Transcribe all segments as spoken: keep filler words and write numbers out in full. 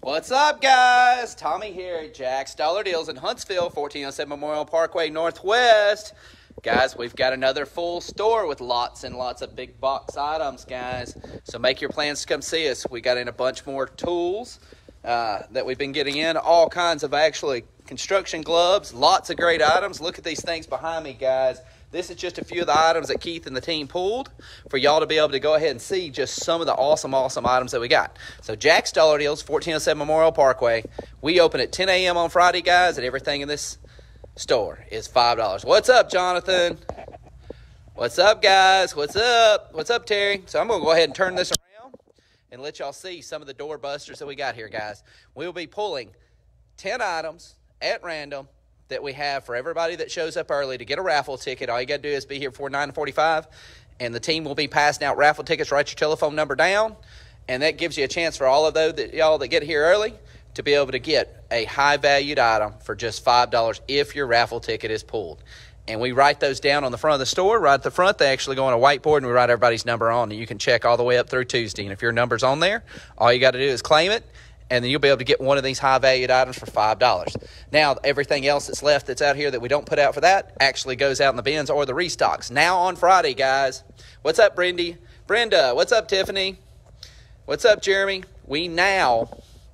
What's up, guys? Tommy here at Jack's Dollar Deals in Huntsville, fourteen oh seven Memorial Parkway Northwest. Guys, we've got another full store with lots and lots of big box items, guys. So make your plans to come see us. We got in a bunch more tools uh, that we've been getting in. All kinds of actually construction gloves. Lots of great items. Look at these things behind me, guys. This is just a few of the items that Keith and the team pulled for y'all to be able to go ahead and see just some of the awesome, awesome items that we got. So Jack's Dollar Deals, fourteen oh seven Memorial Parkway. We open at ten a m on Friday, guys, and everything in this store is five dollars. What's up, Jonathan? What's up, guys? What's up? What's up, Terry? So I'm going to go ahead and turn this around and let y'all see some of the door busters that we got here, guys. We'll be pulling ten items at random that we have for everybody that shows up early to get a raffle ticket. All you got to do is be here before nine forty-five, and the team will be passing out raffle tickets. Write your telephone number down, and that gives you a chance for all of those that y'all that get here early to be able to get a high-valued item for just five dollars if your raffle ticket is pulled. And we write those down on the front of the store. Right at the front, they actually go on a whiteboard, and we write everybody's number on, and you can check all the way up through Tuesday. And if your number's on there, all you got to do is claim it, and then you'll be able to get one of these high-valued items for five dollars. Now, everything else that's left that's out here that we don't put out for that actually goes out in the bins or the restocks. Now on Friday, guys. What's up, Brendy? Brenda, what's up, Tiffany? What's up, Jeremy? We now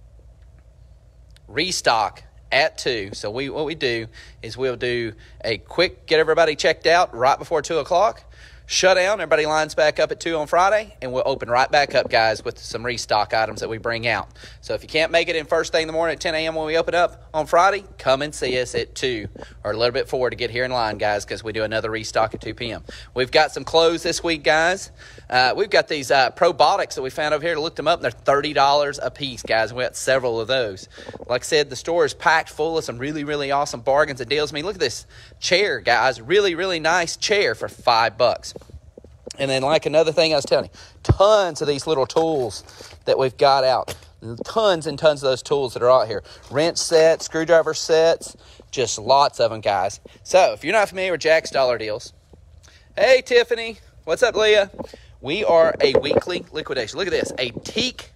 restock at two. So we what we do is we'll do a quick get everybody checked out right before two o'clock. Shut down, everybody lines back up at two on Friday, and we'll open right back up, guys, with some restock items that we bring out. So if you can't make it in first thing in the morning at ten a m when we open up on Friday, come and see us at two or a little bit forward to get here in line, guys, because we do another restock at two p m We've got some clothes this week, guys. Uh, we've got these uh, probiotics that we found over here. Looked them up, and they're thirty dollars a piece, guys. We got several of those. Like I said, the store is packed full of some really, really awesome bargains and deals. I mean, look at this chair, guys. Really, really nice chair for five bucks. And then, like another thing I was telling you, tons of these little tools that we've got out. Tons and tons of those tools that are out here. Wrench sets, screwdriver sets, just lots of them, guys. So, if you're not familiar with Jack's Dollar Deals, hey, Tiffany. What's up, Leah? We are a weekly liquidation. Look at this. A teak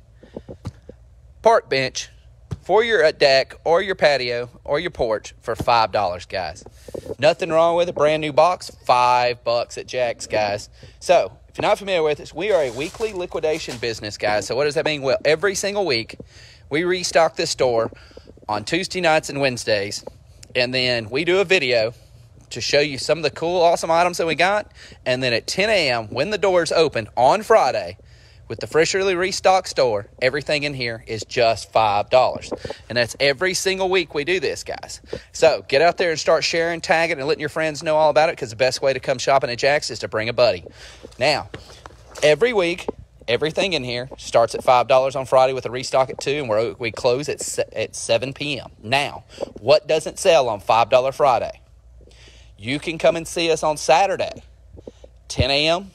park bench for your deck or your patio or your porch for five dollars, guys. Nothing wrong with it. Brand new box, five bucks at Jack's, guys. So, if you're not familiar with us, we are a weekly liquidation business, guys. So what does that mean? Well, every single week, we restock this store on Tuesday nights and Wednesdays, and then we do a video to show you some of the cool, awesome items that we got. And then at ten a m, when the doors open on Friday, with the freshly restocked store, everything in here is just five dollars. And that's every single week we do this, guys. So get out there and start sharing, tagging, and letting your friends know all about it, because the best way to come shopping at Jack's is to bring a buddy. Now, every week, everything in here starts at five dollars on Friday with a restock at two, and we're, we close at, at seven p m Now, what doesn't sell on five dollar Friday? You can come and see us on Saturday, ten a m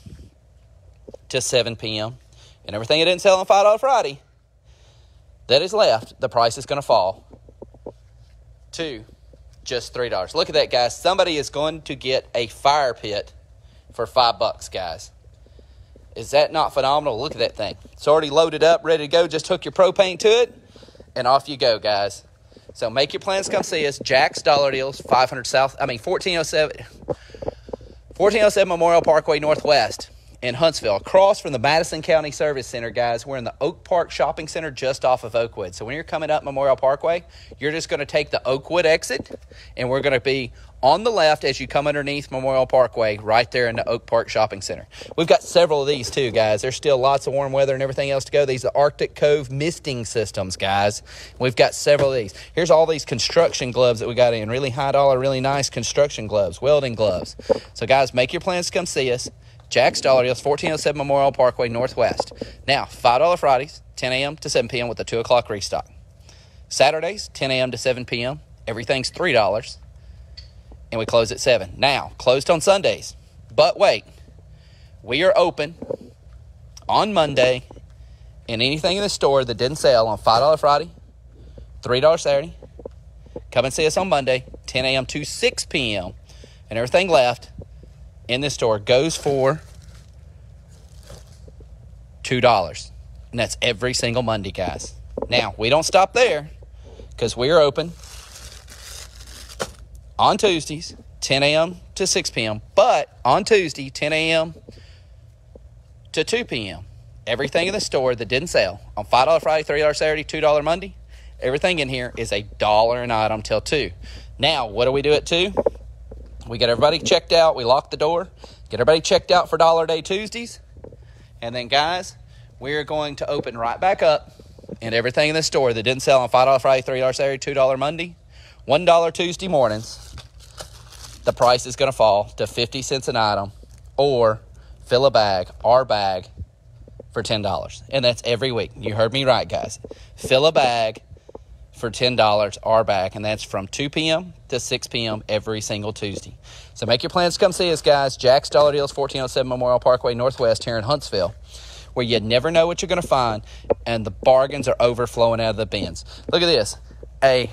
to seven p m And everything that didn't sell on five dollar Friday that is left, the price is going to fall to just three dollars. Look at that, guys. Somebody is going to get a fire pit for five bucks, guys. Is that not phenomenal? Look at that thing. It's already loaded up, ready to go. Just hook your propane to it, and off you go, guys. So make your plans. Come see us. Jack's Dollar Deals, five hundred South. I mean, fourteen oh seven Memorial Parkway Northwest in Huntsville, across from the Madison County Service Center, guys. We're in the Oak Park Shopping Center just off of Oakwood. So when you're coming up Memorial Parkway, you're just going to take the Oakwood exit, and we're going to be on the left as you come underneath Memorial Parkway, right there in the Oak Park Shopping Center. We've got several of these too, guys. There's still lots of warm weather and everything else to go. These are Arctic Cove misting systems, guys. We've got several of these. Here's all these construction gloves that we got in. Really high dollar, really nice construction gloves, welding gloves. So, guys, make your plans to come see us. Jack's Dollar Deals, fourteen oh seven Memorial Parkway Northwest. Now, five dollar Fridays, ten a m to seven p m with the two o'clock restock. Saturdays, ten a m to seven p m Everything's three dollars. And we close at seven. Now, closed on Sundays. But wait, we are open on Monday, and anything in the store that didn't sell on five dollar Friday, three dollar Saturday, come and see us on Monday, ten a m to six p m And everything left in this store goes for two dollars. And that's every single Monday, guys. Now, we don't stop there because we are open on Tuesdays, ten a m to six p m But on Tuesday, ten a m to two p m, everything in the store that didn't sell on five dollar Friday, three dollar Saturday, two dollar Monday, everything in here is a dollar an item till two. Now, what do we do at two? We get everybody checked out. We lock the door. Get everybody checked out for Dollar Day Tuesdays. And then, guys, we're going to open right back up. And everything in the store that didn't sell on five dollar Friday, three dollar Saturday, two dollar Monday, one dollar Tuesday mornings, the price is going to fall to fifty cents an item, or fill a bag, our bag, for ten dollars. And that's every week. You heard me right, guys. Fill a bag for ten dollars, our bag, and that's from two p m to six p m every single Tuesday. So make your plans to come see us, guys. Jack's Dollar Deals, fourteen oh seven Memorial Parkway Northwest here in Huntsville, where you never know what you're going to find, and the bargains are overflowing out of the bins. Look at this. A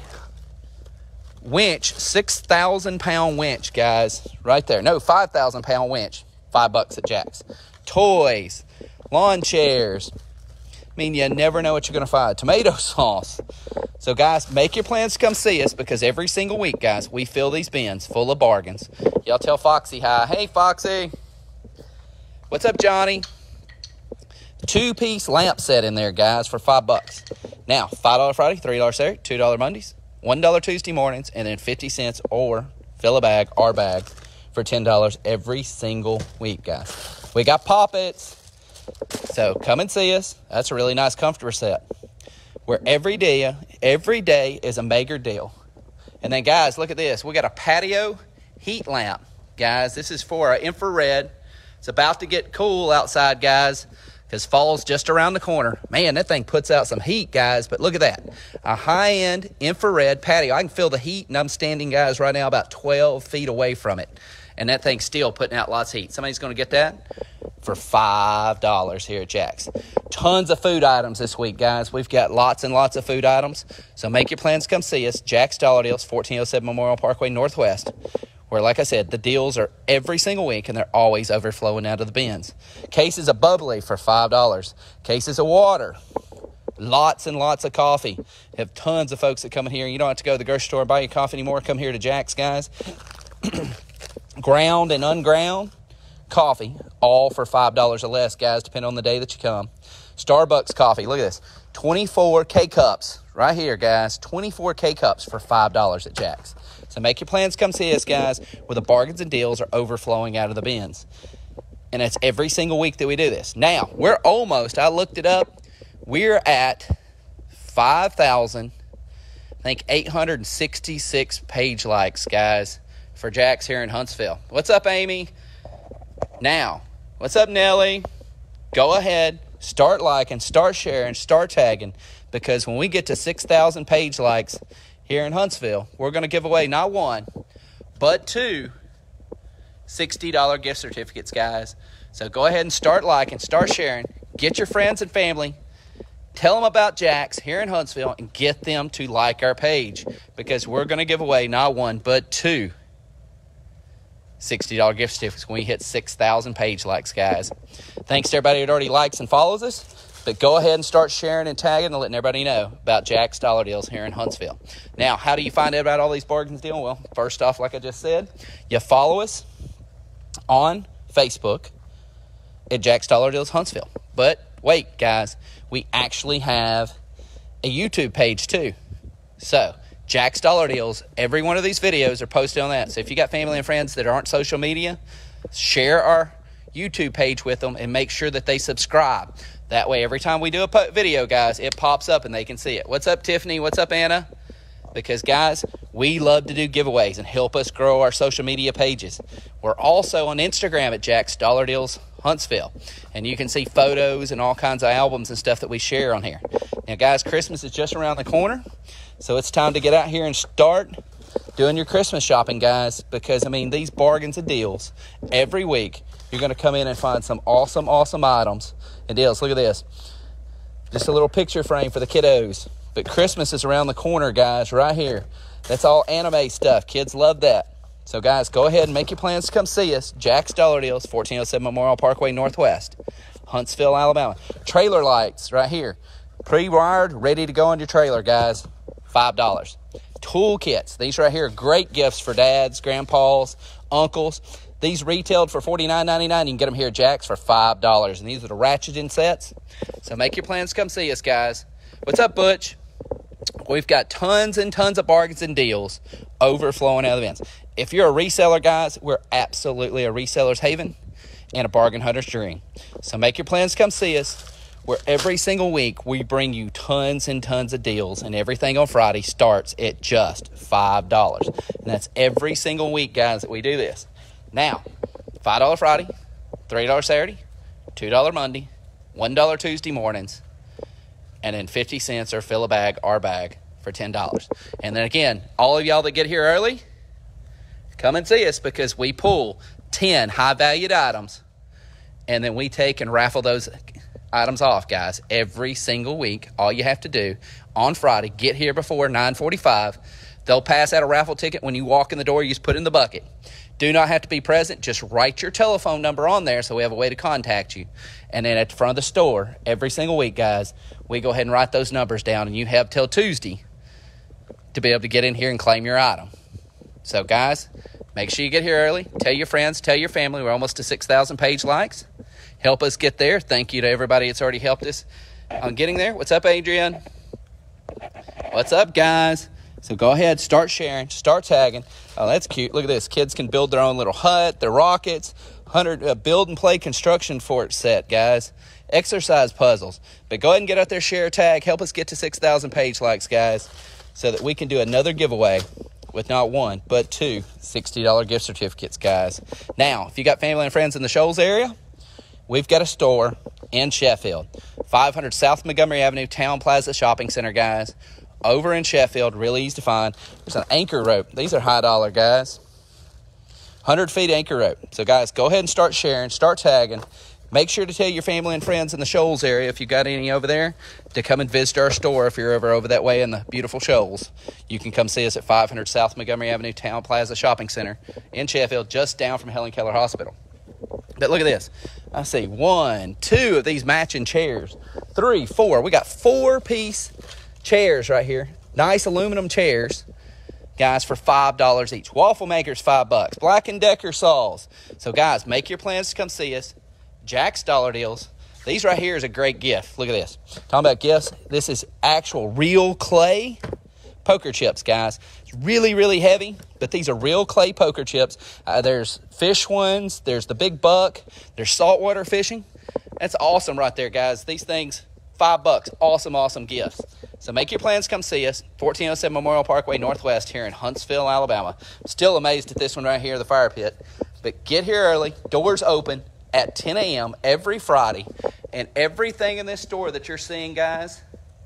winch, six thousand pound winch, guys, right there. No, five thousand pound winch, five bucks at Jack's. Toys, lawn chairs. I mean, you never know what you're going to find. Tomato sauce. So, guys, make your plans to come see us, because every single week, guys, we fill these bins full of bargains. Y'all tell Foxy hi. Hey, Foxy. What's up, Johnny? Two-piece lamp set in there, guys, for five bucks. Now, five dollar Friday, three dollar Saturday, two dollar Mondays, one dollar Tuesday mornings, and then fifty cents or fill a bag, our bag, for ten dollars every single week, guys. We got poppets. So come and see us. That's a really nice comforter set, where every day, every day is a mega deal. And then, guys, look at this. We got a patio heat lamp. Guys, this is for our infrared. It's about to get cool outside, guys, because fall's just around the corner. Man, that thing puts out some heat, guys. But look at that. A high-end infrared patio. I can feel the heat, and I'm standing, guys, right now about twelve feet away from it. And that thing's still putting out lots of heat. Somebody's going to get that for five dollars here at Jack's. Tons of food items this week, guys. We've got lots and lots of food items. So make your plans to come see us. Jack's Dollar Deals, fourteen oh seven Memorial Parkway Northwest, where, like I said, the deals are every single week, and they're always overflowing out of the bins. Cases of bubbly for five dollars. Cases of water. Lots and lots of coffee. Have tons of folks that come in here. You don't have to go to the grocery store and buy your coffee anymore. Come here to Jack's, guys. Ground and unground coffee, all for five dollars or less, guys, depending on the day that you come. Starbucks coffee, look at this. twenty-four K-Cups right here, guys. twenty-four K-Cups for five dollars at Jack's. So make your plans, come see us, guys, where the bargains and deals are overflowing out of the bins. And it's every single week that we do this. Now, we're almost, I looked it up, we're at five thousand, I think, eight hundred sixty-six page likes, guys, for Jack's here in Huntsville. What's up, Amy? Now, what's up, Nelly? Go ahead, start liking, start sharing, start tagging, because when we get to six thousand page likes here in Huntsville, we're going to give away not one, but two sixty dollar gift certificates, guys. So go ahead and start liking, start sharing, get your friends and family, tell them about Jack's here in Huntsville, and get them to like our page, because we're going to give away not one, but two sixty dollar gift certificates when we hit six thousand page likes, guys. Thanks to everybody that already likes and follows us. But go ahead and start sharing and tagging and letting everybody know about Jack's Dollar Deals here in Huntsville. Now, how do you find out about all these bargains deals? Well, first off, like I just said, you follow us on Facebook at Jack's Dollar Deals Huntsville. But wait, guys, we actually have a YouTube page too. So, Jack's Dollar Deals, every one of these videos are posted on that. So if you got family and friends that aren't social media, share our YouTube page with them and make sure that they subscribe. That way, every time we do a video, guys, it pops up and they can see it. What's up, Tiffany? What's up, Anna? Because, guys, we love to do giveaways and help us grow our social media pages. We're also on Instagram at Jack's Dollar Deals Huntsville. And you can see photos and all kinds of albums and stuff that we share on here. Now, guys, Christmas is just around the corner. So it's time to get out here and start doing your Christmas shopping, guys, because, I mean, these bargains and deals, every week, you're going to come in and find some awesome, awesome items and deals. Look at this. Just a little picture frame for the kiddos. But Christmas is around the corner, guys, right here. That's all anime stuff. Kids love that. So, guys, go ahead and make your plans to come see us. Jack's Dollar Deals, fourteen oh seven Memorial Parkway Northwest, Huntsville, Alabama. Trailer lights right here. Pre-wired, ready to go on your trailer, guys. five dollars. Tool kits. These right here are great gifts for dads, grandpas, uncles. These retailed for forty-nine ninety-nine. You can get them here at Jack's for five dollars. And these are the ratcheting sets. So make your plans to come see us, guys. What's up, Butch? We've got tons and tons of bargains and deals overflowing out of the vans. If you're a reseller, guys, we're absolutely a reseller's haven and a bargain hunter's dream. So make your plans to come see us. Where every single week we bring you tons and tons of deals, and everything on Friday starts at just five dollars. And that's every single week, guys, that we do this. Now, five dollars Friday, three dollars Saturday, two dollars Monday, one dollar Tuesday mornings, and then fifty cents or fill a bag, our bag, for ten dollars. And then again, all of y'all that get here early, come and see us because we pull ten high-valued items, and then we take and raffle those items off, guys, every single week. All you have to do on Friday, get here before nine forty-five. They'll pass out a raffle ticket when you walk in the door. You just put it in the bucket. Do not have to be present. Just write your telephone number on there so we have a way to contact you. And then at the front of the store, every single week, guys, we go ahead and write those numbers down, and you have till Tuesday to be able to get in here and claim your item. So, guys, make sure you get here early. Tell your friends. Tell your family. We're almost to six thousand page likes. Help us get there. Thank you to everybody that's already helped us on getting there. What's up, Adrian? What's up, guys? So go ahead, start sharing, start tagging. Oh, that's cute. Look at this. Kids can build their own little hut, their rockets, one hundred uh, build and play construction fort set, guys. Exercise puzzles. But go ahead and get out there, share, tag. Help us get to six thousand page likes, guys, so that we can do another giveaway with not one, but two sixty dollar gift certificates, guys. Now, if you got family and friends in the Shoals area, we've got a store in Sheffield, five hundred South Montgomery Avenue, Town Plaza Shopping Center, guys. Over in Sheffield, really easy to find. There's an anchor rope. These are high dollar, guys. one hundred feet anchor rope. So, guys, go ahead and start sharing, start tagging. Make sure to tell your family and friends in the Shoals area, if you got any over there, to come and visit our store. If you're over over that way in the beautiful Shoals, you can come see us at five hundred South Montgomery Avenue, Town Plaza Shopping Center in Sheffield, just down from Helen Keller Hospital. But look at this. I see one, two of these matching chairs, three, four. We got four-piece chairs right here. Nice aluminum chairs, guys, for five dollars each. Waffle makers, five bucks. Black and Decker saws. So, guys, make your plans to come see us. Jack's Dollar Deals. These right here is a great gift. Look at this. Talking about gifts, this is actual real clay poker chips, guys. It's really, really heavy, but these are real clay poker chips. Uh, there's fish ones. There's the big buck. There's saltwater fishing. That's awesome right there, guys. These things, five bucks. Awesome, awesome gifts. So make your plans, come see us. fourteen oh seven Memorial Parkway Northwest here in Huntsville, Alabama. Still amazed at this one right here, the fire pit. But get here early. Doors open at ten a m every Friday. And everything in this store that you're seeing, guys,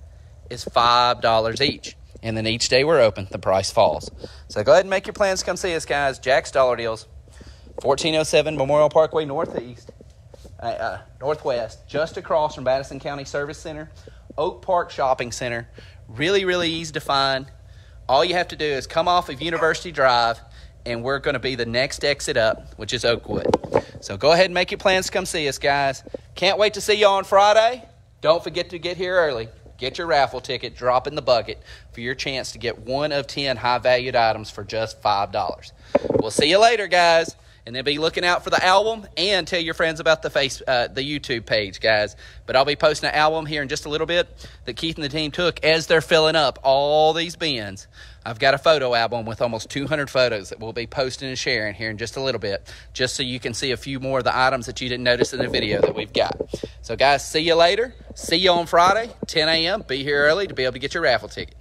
is five dollars each. And then each day we're open, the price falls. So go ahead and make your plans, come see us, guys. Jack's Dollar Deals, fourteen oh seven Memorial Parkway Northeast, uh, uh, Northwest, just across from Madison County Service Center, Oak Park Shopping Center. Really, really easy to find. All you have to do is come off of University Drive, and we're going to be the next exit up, which is Oakwood. So go ahead and make your plans to come see us, guys. Can't wait to see you on Friday. Don't forget to get here early. Get your raffle ticket, drop in the bucket for your chance to get one of ten high-valued items for just five dollars. We'll see you later, guys. And then be looking out for the album, and tell your friends about the face, uh, the YouTube page, guys. But I'll be posting an album here in just a little bit that Keith and the team took as they're filling up all these bins. I've got a photo album with almost two hundred photos that we'll be posting and sharing here in just a little bit, just so you can see a few more of the items that you didn't notice in the video that we've got. So, guys, see you later. See you on Friday, ten a m Be here early to be able to get your raffle ticket.